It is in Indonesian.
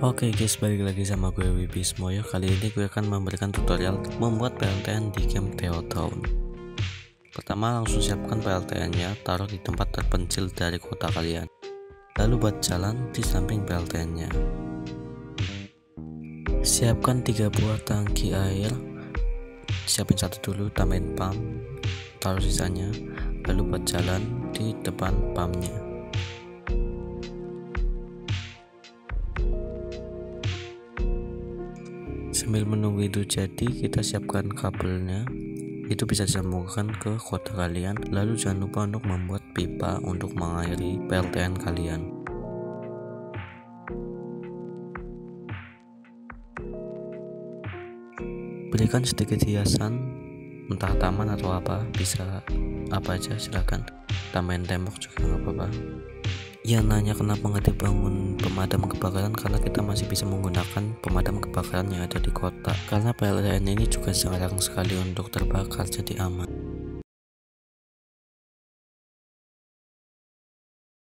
Oke guys, balik lagi sama gue Wibismoyo. Kali ini gue akan memberikan tutorial membuat PLTN di game Teotown. Pertama, langsung siapkan PLTN-nya, taruh di tempat terpencil dari kota kalian. Lalu buat jalan di samping PLTN-nya. Siapkan 3 buah tangki air. Siapin satu dulu, tambahin pump, taruh sisanya. Lalu buat jalan di depan pumpnya. Sambil menunggu itu jadi, kita siapkan kabelnya. Itu bisa disambungkan ke kota kalian. Lalu jangan lupa untuk membuat pipa untuk mengairi PLTN kalian. Berikan sedikit hiasan, entah taman atau apa, bisa apa aja silakan. Tambahin tembok juga nggak apa-apa. Yang nanya kenapa nggak dibangun pemadam kebakaran, karena kita masih bisa menggunakan pemadam kebakaran yang ada di kota, karena PLTN ini juga jarang sekali untuk terbakar, jadi aman.